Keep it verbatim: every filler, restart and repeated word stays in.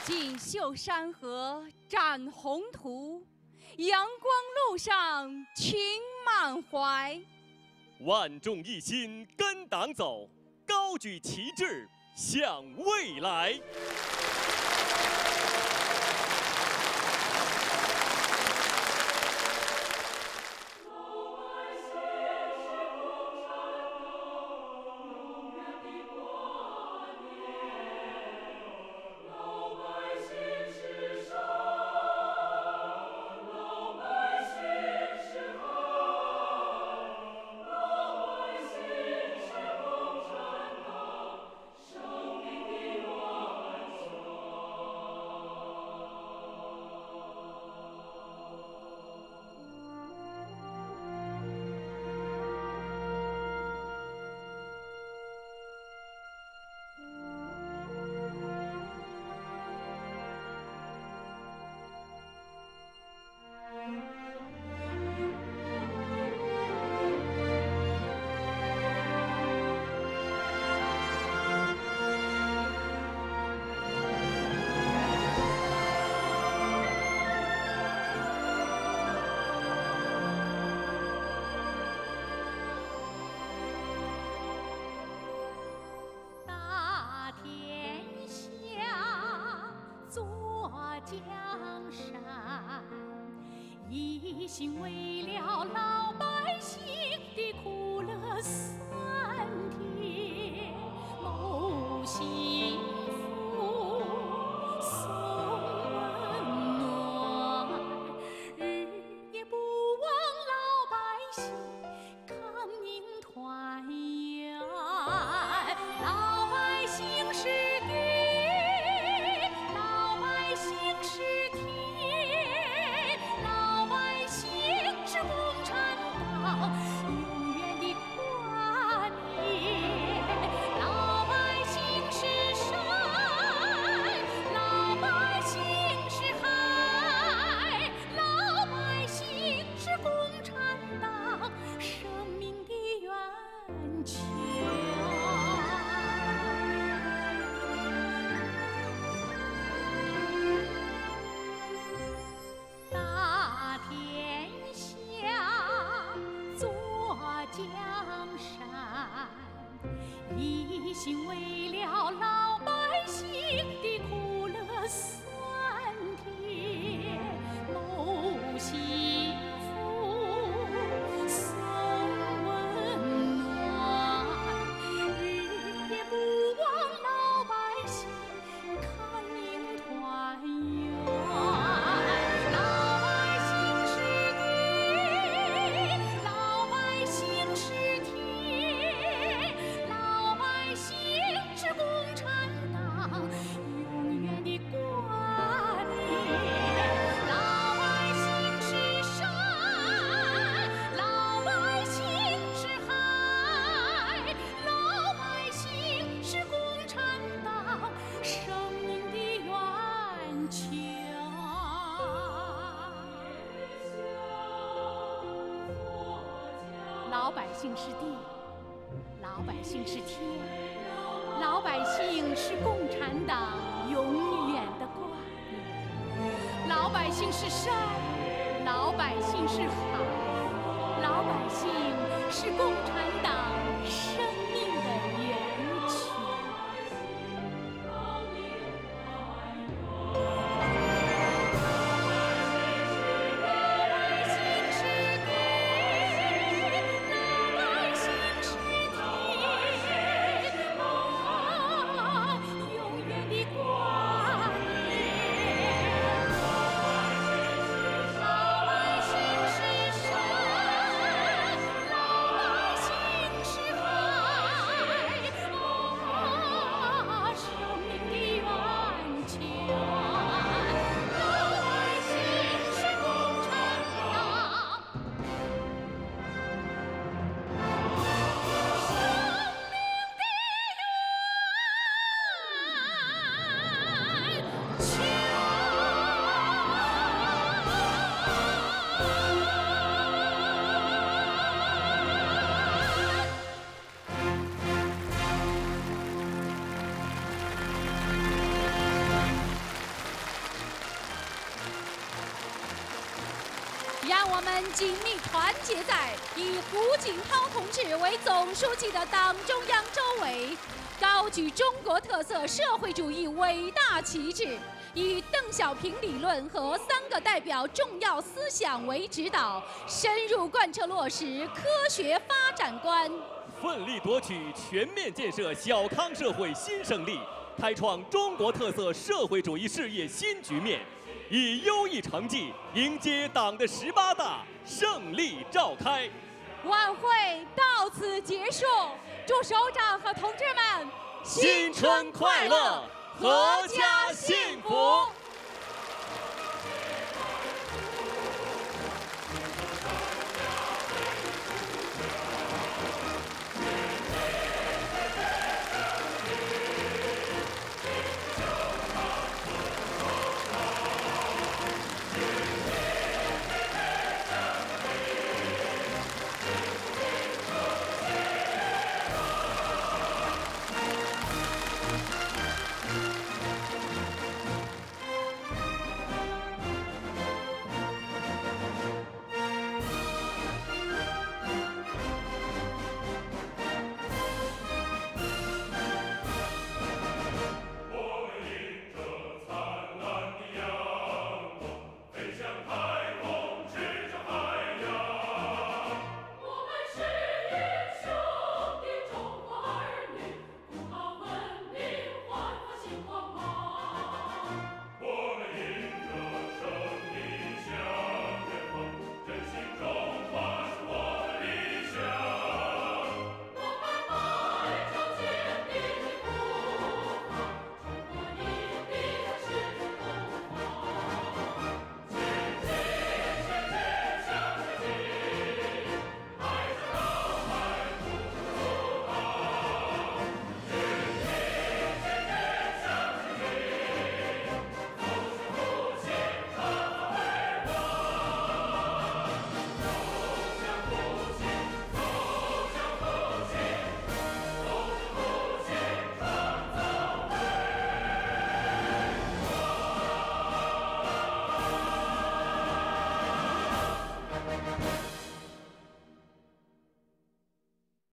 锦绣山河展宏图，阳光路上情满怀。 万众一心跟党走，高举旗帜向未来。 江山，一心为了老百姓的苦乐酸甜，谋幸福送温暖，日夜不忘老百姓康宁团圆，老百姓是地。 江山，一心为了老百姓的苦乐酸甜，谋幸福送温暖，日夜不忘老百姓康宁团圆。 老百姓是地，老百姓是天，老百姓是共产党永远的挂念。老百姓是山，老百姓是海，老百姓是共产党生命的源泉。 让我们紧密团结在以胡锦涛同志为总书记的党中央周围，高举中国特色社会主义伟大旗帜，以邓小平理论和三个代表重要思想为指导，深入贯彻落实科学发展观， 奋力夺取全面建设小康社会新胜利，开创中国特色社会主义事业新局面，以优异成绩迎接党的十八大胜利召开。 晚会到此结束，祝首长和同志们新春快乐，阖家